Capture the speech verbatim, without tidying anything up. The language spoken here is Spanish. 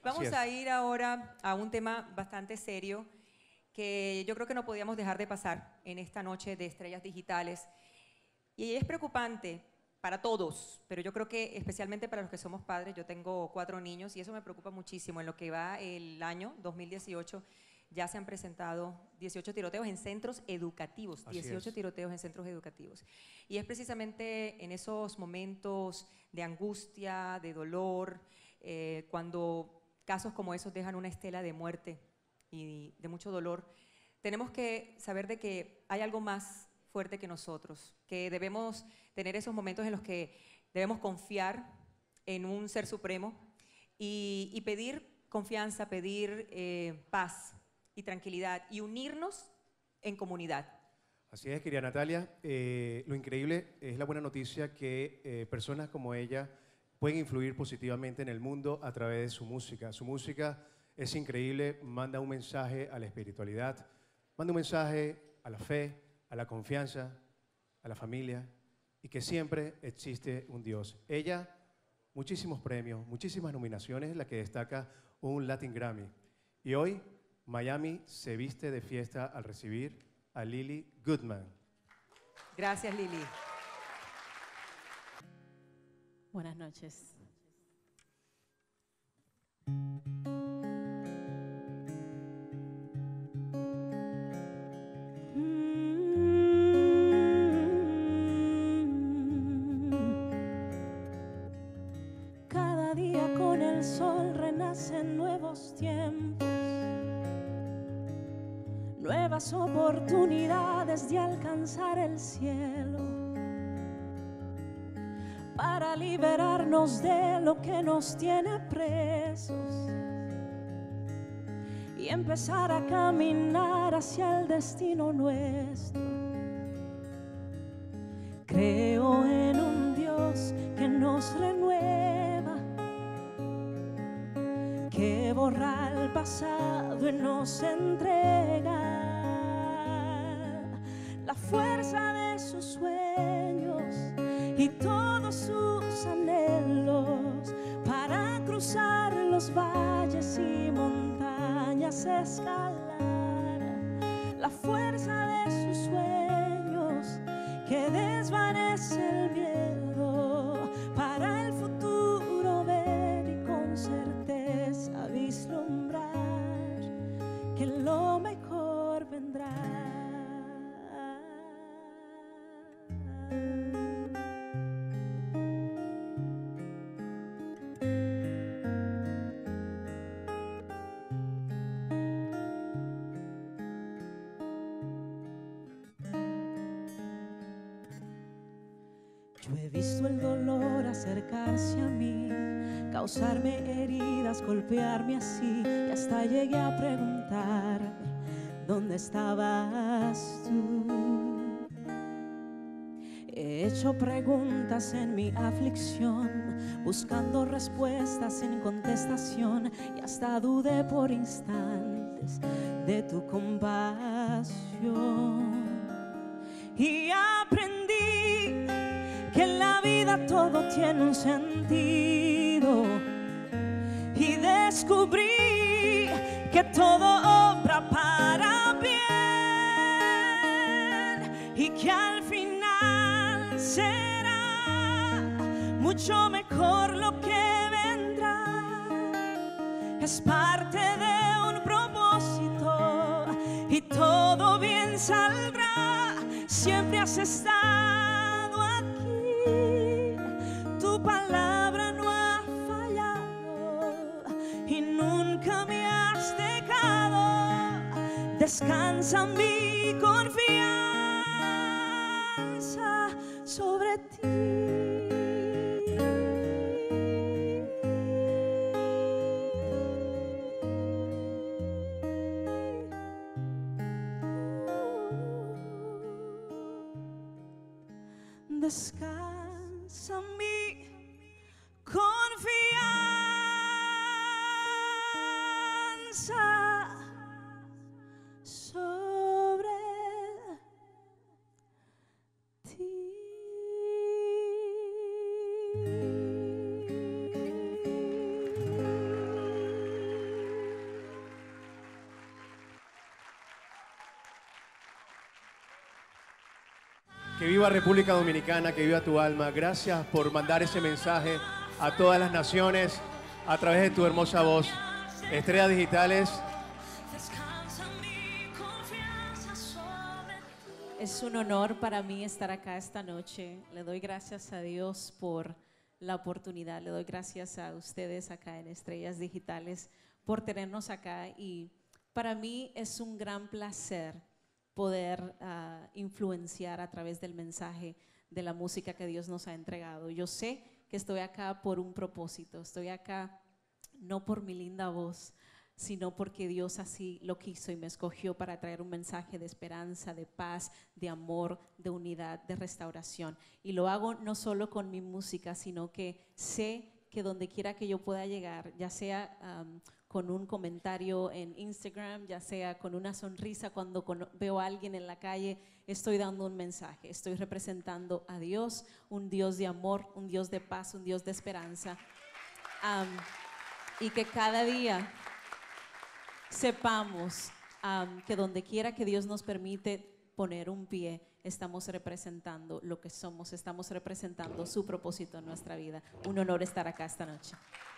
Vamos a ir ahora a un tema bastante serio que yo creo que no podíamos dejar de pasar en esta noche de Estrellas Digitales. Y es preocupante para todos, pero yo creo que especialmente para los que somos padres. Yo tengo cuatro niños y eso me preocupa muchísimo. En lo que va el año dos mil dieciocho ya se han presentado dieciocho tiroteos en centros educativos, Así dieciocho es. tiroteos en centros educativos. Y es precisamente en esos momentos de angustia, de dolor, eh, cuando casos como esos dejan una estela de muerte y de mucho dolor, tenemos que saber de que hay algo más fuerte que nosotros, que debemos tener esos momentos en los que debemos confiar en un ser supremo y, y pedir confianza, pedir eh, paz y tranquilidad y unirnos en comunidad. Así es, querida Natalia. Eh, lo increíble es la buena noticia que eh, personas como ella pueden influir positivamente en el mundo a través de su música. Su música es increíble, manda un mensaje a la espiritualidad, manda un mensaje a la fe, a la confianza, a la familia y que siempre existe un Dios. Ella, muchísimos premios, muchísimas nominaciones, la que destaca un Latin Grammy. Y hoy, Miami se viste de fiesta al recibir a Lily Goodman. Gracias, Lily. Buenas noches. Cada día con el sol renacen nuevos tiempos, nuevas oportunidades de alcanzar el cielo, para liberarnos de lo que nos tiene presos y empezar a caminar hacia el destino nuestro. Creo en un Dios que nos renueva, que borra el pasado y nos entrega la fuerza de sus sueños y todos sus anhelos para cruzar los valles y montañas, escalar la fuerza de sus sueños que desvanece el miedo, para el futuro ver y con certeza vislumbrar que lo mejor vendrá. Yo he visto el dolor acercarse a mí, causarme heridas, golpearme así, y hasta llegué a preguntarme ¿dónde estabas tú? He hecho preguntas en mi aflicción, buscando respuestas sin contestación, y hasta dudé por instantes de tu compasión. Y aprendí que en la vida todo tiene un sentido, y descubrí que todo obra para bien y que al final será mucho mejor lo que vendrá. Es parte de un propósito y todo bien saldrá. Siempre has estado aquí, tu palabra no ha fallado y nunca me has dejado. Descansa mi confianza sobre ti. Descansa mi confianza sobre ti. Que viva República Dominicana, que viva tu alma. Gracias por mandar ese mensaje a todas las naciones a través de tu hermosa voz. Estrellas Digitales. Es un honor para mí estar acá esta noche. Le doy gracias a Dios por la oportunidad. Le doy gracias a ustedes acá en Estrellas Digitales por tenernos acá. Y para mí es un gran placer poder uh, influenciar a través del mensaje de la música que Dios nos ha entregado. Yo sé que estoy acá por un propósito. Estoy acá no por mi linda voz, sino porque Dios así lo quiso y me escogió para traer un mensaje de esperanza, de paz, de amor, de unidad, de restauración. Y lo hago no solo con mi música, sino que sé que donde quiera que yo pueda llegar, ya sea um, con un comentario en Instagram, ya sea con una sonrisa cuando con, veo a alguien en la calle, estoy dando un mensaje, estoy representando a Dios, un Dios de amor, un Dios de paz, un Dios de esperanza. Um, y que cada día sepamos um, que donde quiera que Dios nos permite poner un pie, estamos representando lo que somos, estamos representando su propósito en nuestra vida. Un honor estar acá esta noche.